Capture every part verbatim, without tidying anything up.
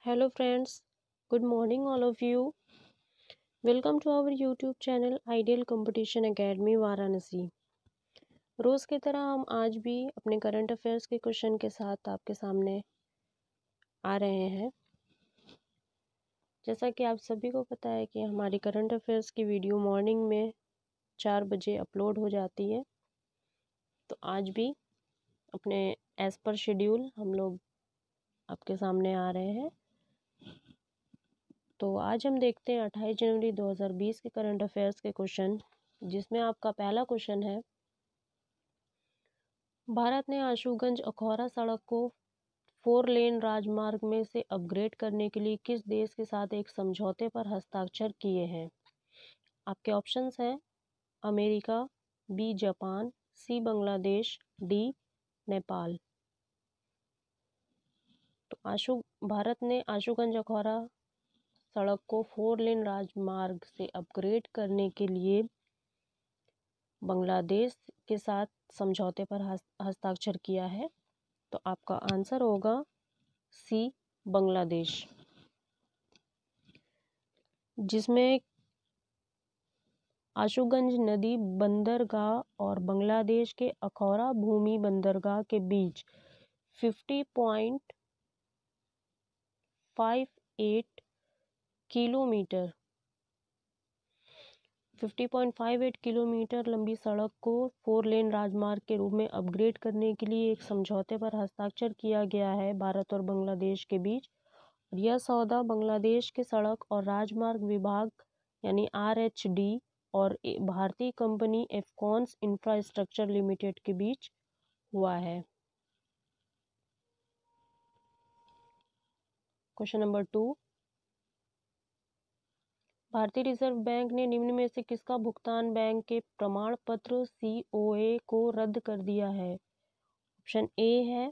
Hello friends, good morning all of you. Welcome to our YouTube channel Ideal Competition Academy Varanasi. रोज़ की तरह हम आज भी अपने करंट अफेयर्स के क्वेश्चन के साथ आपके सामने आ रहे हैं। जैसा कि आप सभी को पता है कि हमारी करंट अफेयर्स की वीडियो मॉर्निंग में चार बजे अपलोड हो जाती है, तो आज भी अपने एज़ पर शेड्यूल हम लोग आपके सामने आ रहे हैं। तो आज हम देखते हैं अट्ठाईस जनवरी दो हज़ार बीस के करंट अफेयर्स के क्वेश्चन, जिसमें आपका पहला क्वेश्चन है, भारत ने आशुगंज अखौरा सड़क को फोर लेन राजमार्ग में से अपग्रेड करने के लिए किस देश के साथ एक समझौते पर हस्ताक्षर किए हैं? आपके ऑप्शंस हैं America, B Japan, C Bangladesh, D Nepal. तो आशु भारत ने आशुगंज अखौरा सड़क को फोर लेन राजमार्ग से अपग्रेड करने के लिए बांग्लादेश के साथ समझौते पर हस्ताक्षर किया है। तो आपका आंसर होगा सी बांग्लादेश, जिसमें आशुगंज नदी बंदरगाह और बांग्लादेश के अखौरा भूमि बंदरगाह के बीच पचास पॉइंट पाँच आठ किलोमीटर पचास पॉइंट पाँच आठ किलोमीटर लंबी सड़क को फोर लेन राजमार्ग के रूप में अपग्रेड करने के लिए एक समझौते पर हस्ताक्षर किया गया है भारत और बांग्लादेश के बीच। यह सौदा बांग्लादेश के सड़क और राजमार्ग विभाग यानी आर एच डी और भारतीय कंपनी एफकॉन्स इंफ्रास्ट्रक्चर लिमिटेड के बीच हुआ है। क्वेश्चन नंबर टू, भारतीय रिजर्व बैंक ने निम्न में से किसका भुगतान बैंक के प्रमाण पत्र सी ओ ए को रद्द कर दिया है? ऑप्शन ए है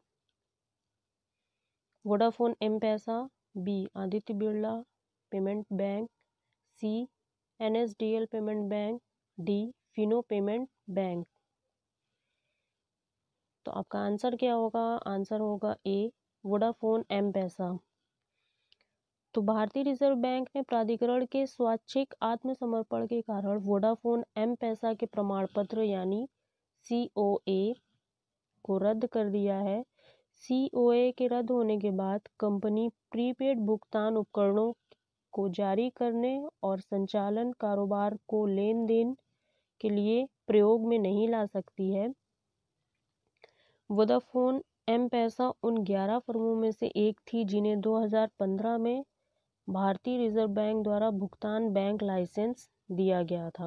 Vodafone M Pesa, B Aditya Birla payment bank, C N S D L payment bank, D Fino payment bank. तो आपका आंसर क्या होगा? आंसर होगा ए वोडाफोन एम पैसा। तो भारतीय रिजर्व बैंक ने प्राधिकरण के स्वैच्छिक आत्मसमर्पण के कारण वोडाफोन एम पैसा के प्रमाण पत्र यानी सी ओ ए को रद्द कर दिया है। सी ओ ए के रद्द होने के बाद कंपनी प्रीपेड भुगतान उपकरणों को जारी करने और संचालन कारोबार को लेन देन के लिए प्रयोग में नहीं ला सकती है। वोडाफोन एम पैसा उन ग्यारह फर्मों में से एक थी जिन्हें दो हज़ार पंद्रह में भारतीय रिजर्व बैंक द्वारा भुगतान बैंक लाइसेंस दिया गया था।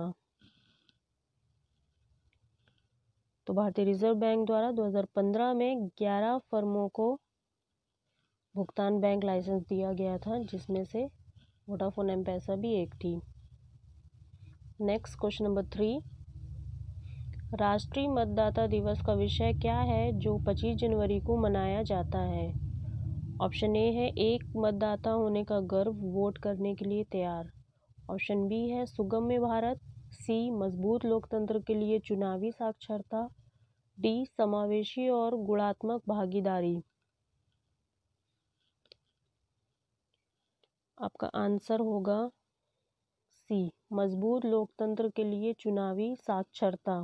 तो भारतीय रिजर्व बैंक द्वारा दो हज़ार पंद्रह में ग्यारह फर्मों को भुगतान बैंक लाइसेंस दिया गया था, जिसमें से वोडाफोन एम पैसा भी एक थी। नेक्स्ट क्वेश्चन नंबर थ्री, राष्ट्रीय मतदाता दिवस का विषय क्या है जो पच्चीस जनवरी को मनाया जाता है? ऑप्शन ए है एक मतदाता होने का गर्व, वोट करने के लिए तैयार। ऑप्शन बी है सुगम्य भारत, सी मजबूत लोकतंत्र के लिए चुनावी साक्षरता, डी समावेशी और गुणात्मक भागीदारी। आपका आंसर होगा सी मजबूत लोकतंत्र के लिए चुनावी साक्षरता।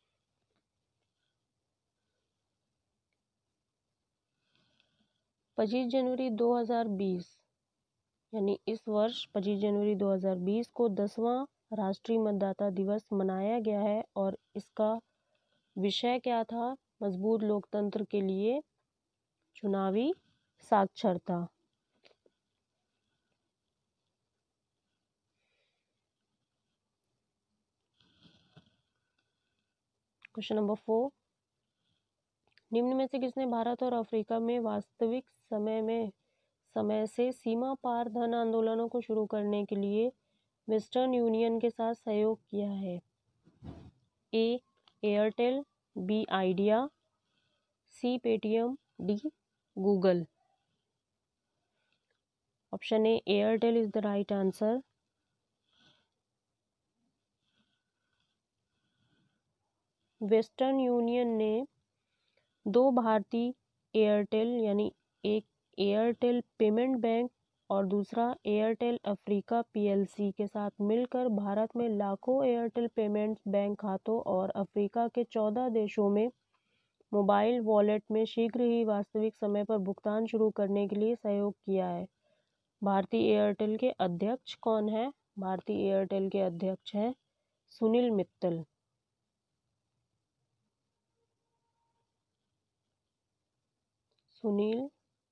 पच्चीस जनवरी दो हज़ार बीस यानी इस वर्ष पच्चीस जनवरी दो हज़ार बीस को दसवां राष्ट्रीय मतदाता दिवस मनाया गया है और इसका विषय क्या था? मजबूत लोकतंत्र के लिए चुनावी साक्षरता। क्वेश्चन नंबर फोर, निम्न में से किसने भारत और अफ्रीका में वास्तविक समय में समय से सीमा पार धन आंदोलनों को शुरू करने के लिए वेस्टर्न यूनियन के साथ सहयोग किया है? A Airtel, B Idea, C Paytm, D Google. Option A Airtel is the right answer. Western union ने दो भारतीय एयरटेल यानी एक एयरटेल पेमेंट बैंक और दूसरा एयरटेल अफ्रीका पीएलसी के साथ मिलकर भारत में लाखों एयरटेल पेमेंट्स बैंक खातों और अफ्रीका के चौदह देशों में मोबाइल वॉलेट में शीघ्र ही वास्तविक समय पर भुगतान शुरू करने के लिए सहयोग किया है। भारतीय एयरटेल के अध्यक्ष कौन है? भारतीय एयरटेल के अध्यक्ष हैं सुनील मित्तल। सुनील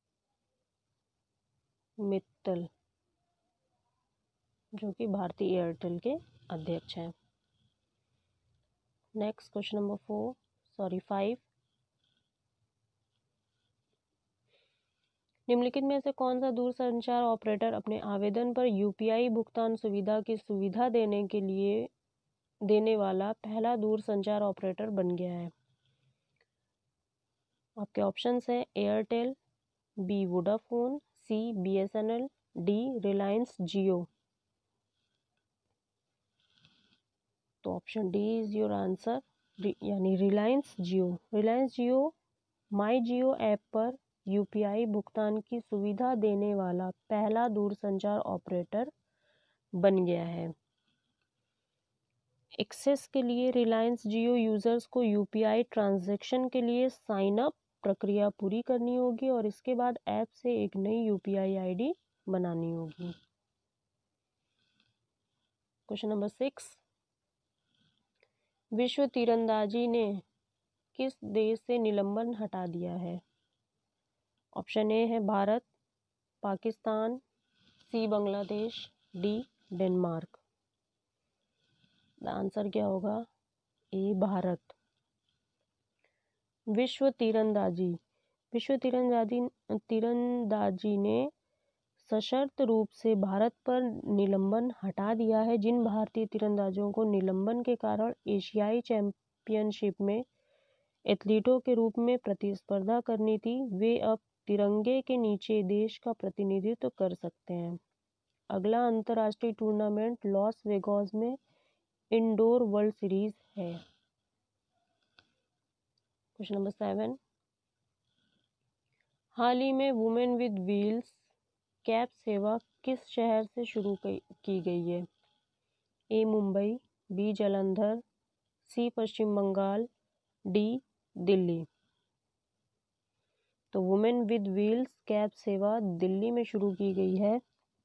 मित्तल जो कि भारतीय एयरटेल के अध्यक्ष हैं। Next question number four sorry five. निम्नलिखित में से कौन सा दूरसंचार ऑपरेटर अपने आवेदन पर यूपीआई भुगतान सुविधा की सुविधा देने के लिए देने वाला पहला दूरसंचार ऑपरेटर बन गया है? आपके ऑप्शंस हैं Airtel, B Vodafone, C BSNL, D Reliance Jio. तो option D is your answer, यानी रिलायंस जियो। रिलायंस जियो माई जियो ऐप पर यूपीआई भुगतान की सुविधा देने वाला पहला दूरसंचार ऑपरेटर बन गया है। एक्सेस के लिए रिलायंस जियो यूजर्स को यूपीआई ट्रांजैक्शन के लिए साइन अप प्रक्रिया पूरी करनी होगी और इसके बाद ऐप से एक नई यूपीआई आईडी बनानी होगी। Question number six. विश्व तीरंदाजी ने किस देश से निलंबन हटा दिया है? ऑप्शन ए है Bharat, Pakistan, C Bangladesh, D Denmark. Answer क्या होगा? ए भारत। विश्व तीरंदाजी विश्व तीरंदाजी तीरंदाजी ने सशर्त रूप से भारत पर निलंबन हटा दिया है। जिन भारतीय तीरंदाजों को निलंबन के कारण एशियाई चैंपियनशिप में एथलीटों के रूप में प्रतिस्पर्धा करनी थी, वे अब तिरंगे के नीचे देश का प्रतिनिधित्व कर सकते हैं। अगला अंतर्राष्ट्रीय टूर्नामेंट लॉस वेगास में इंडोर वर्ल्ड सीरीज है। Question number seven. हाल ही में वुमेन विद व्हील्स कैब सेवा किस शहर से शुरू की गई है? A Mumbai, B Jalandhar, C Paschim Bangal, D Delhi. तो वुमेन विद व्हील्स कैब सेवा दिल्ली में शुरू की गई है।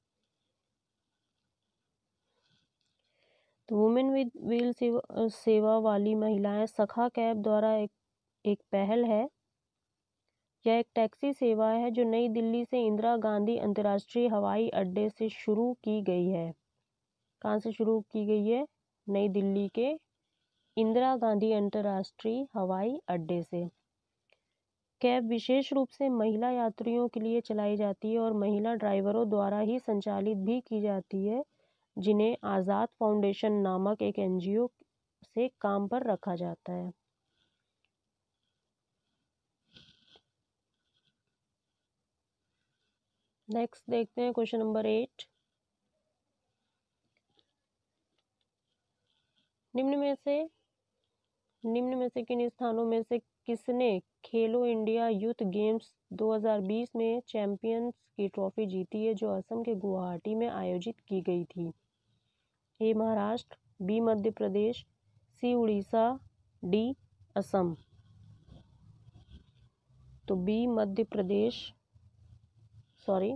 तो वुमेन विद व्हील सेवा, सेवा वाली महिलाएं सखा कैब द्वारा एक एक पहल है। यह एक टैक्सी सेवा है जो नई दिल्ली से इंदिरा गांधी अंतर्राष्ट्रीय हवाई अड्डे से शुरू की गई है। कहाँ से शुरू की गई है? नई दिल्ली के इंदिरा गांधी अंतर्राष्ट्रीय हवाई अड्डे से। कैब विशेष रूप से महिला यात्रियों के लिए चलाई जाती है और महिला ड्राइवरों द्वारा ही संचालित भी की जाती है, जिन्हें आज़ाद फाउंडेशन नामक एक एनजीओ से काम पर रखा जाता है। नेक्स्ट देखते हैं क्वेश्चन नंबर एट। निम्न में से निम्न में से किन स्थानों में से किसने खेलो इंडिया यूथ गेम्स दो हज़ार बीस में चैंपियंस की ट्रॉफी जीती है, जो असम के गुवाहाटी में आयोजित की गई थी? A Maharashtra, B Madhya Pradesh, C Orissa, D Assam. तो B Madhya Pradesh sorry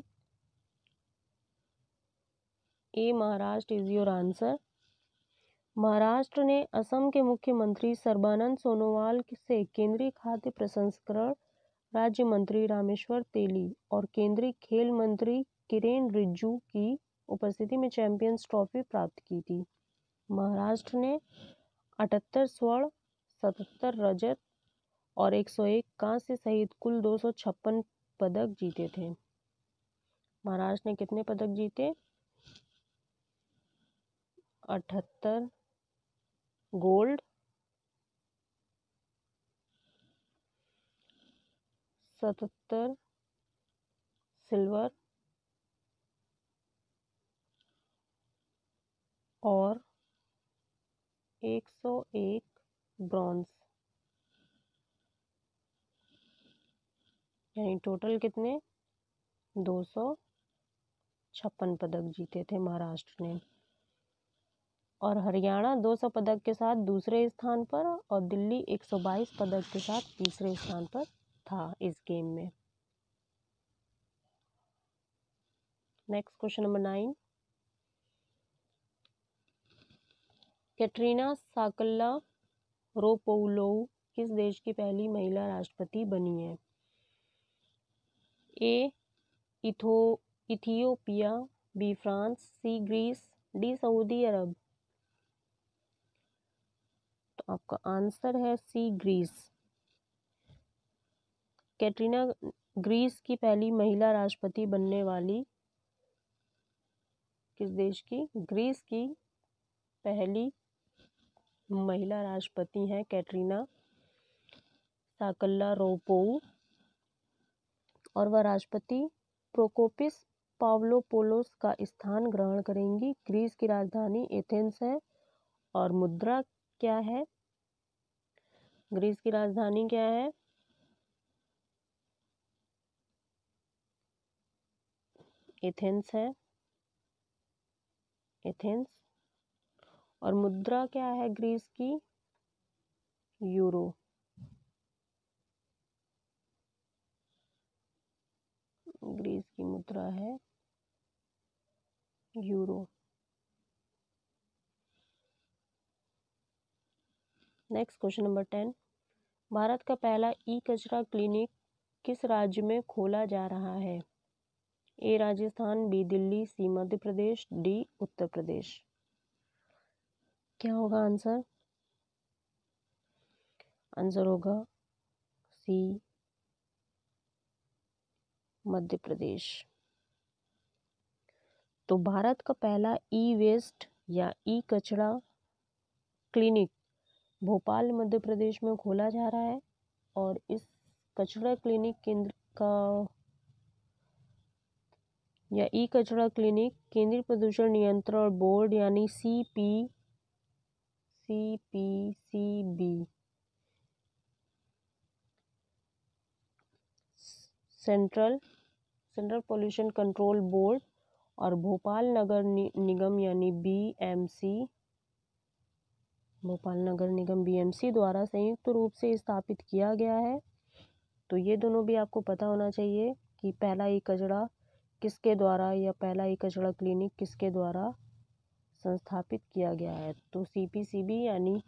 A Maharashtra is your answer. Maharashtra ने असम के मुख्यमंत्री सर्बानंद सोनोवाल से केंद्रीय खाद्य प्रसंस्करण राज्य मंत्री रामेश्वर तेली और केंद्रीय खेल मंत्री किरेन रिजिजू की उपस्थिति में चैंपियंस ट्रॉफी प्राप्त की थी। महाराष्ट्र ने अठहत्तर स्वर्ण, सतहत्तर रजत और एक सौ एक कांस्य सहित कुल दो सौ छप्पन पदक जीते थे। महाराष्ट्र ने कितने पदक जीते? अठहत्तर गोल्ड, सतहत्तर सिल्वर और एक सौ एक ब्रॉन्ज, यानी टोटल कितने? दो सौ छप्पन पदक जीते थे महाराष्ट्र ने। और हरियाणा दो सौ पदक के साथ दूसरे स्थान पर और दिल्ली एक सौ बाईस पदक के साथ तीसरे स्थान पर था इस गेम में। Next question number nine, Katerina Sakellaropoulou किस देश की पहली महिला राष्ट्रपति बनी है? ए इथो Ethiopia, B France, C Greece, D Saudi Arab. तो आपका आंसर है सी ग्रीस। कैटरीना ग्रीस की पहली महिला राष्ट्रपति बनने वाली किस देश की? ग्रीस की पहली महिला राष्ट्रपति हैं कैटरीना साकल्ला-रोपोऊ और वह राष्ट्रपति प्रोकोपिस पाव्लोपोलोस का स्थान ग्रहण करेंगी। ग्रीस की राजधानी एथेंस है और मुद्रा क्या है? ग्रीस की राजधानी क्या है? एथेंस है, एथेंस। और मुद्रा क्या है ग्रीस की? यूरो। ग्रीस की मुद्रा है euro. Next question number ten, Bharat का पहला ई कचरा क्लिनिक किस राज्य में खोला जा रहा है? A Rajasthan, B Delhi, C Madhya Pradesh, D Uttar Pradesh. क्या होगा आंसर? आंसर होगा सी मध्य प्रदेश। तो भारत का पहला ई वेस्ट या ई कचरा क्लिनिक भोपाल मध्य प्रदेश में खोला जा रहा है और इस कचरा क्लिनिक केंद्र का या ई कचरा क्लिनिक केंद्रीय प्रदूषण नियंत्रण बोर्ड यानी C P C P C B central central pollution control board और भोपाल नगर नि, निगम यानी बी एम सी भोपाल नगर निगम बी एम सी द्वारा संयुक्त रूप से स्थापित किया गया है। तो ये दोनों भी आपको पता होना चाहिए कि पहला ई कचरा किसके द्वारा या पहला ई कचरा क्लिनिक किसके द्वारा संस्थापित किया गया है। तो सी पी सी बी यानी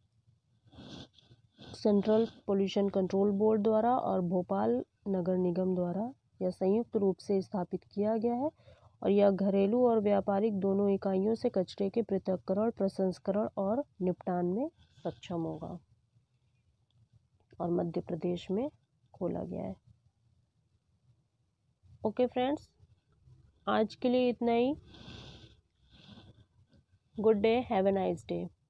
सेंट्रल पोल्यूशन कंट्रोल बोर्ड द्वारा और भोपाल नगर निगम द्वारा यह संयुक्त रूप से स्थापित किया गया है और यह घरेलू और व्यापारिक दोनों इकाइयों से कचरे के पृथक्करण, प्रसंस्करण और निपटान में सक्षम होगा और मध्य प्रदेश में खोला गया है। ओके फ्रेंड्स, आज के लिए इतना ही। Good day, have a nice day.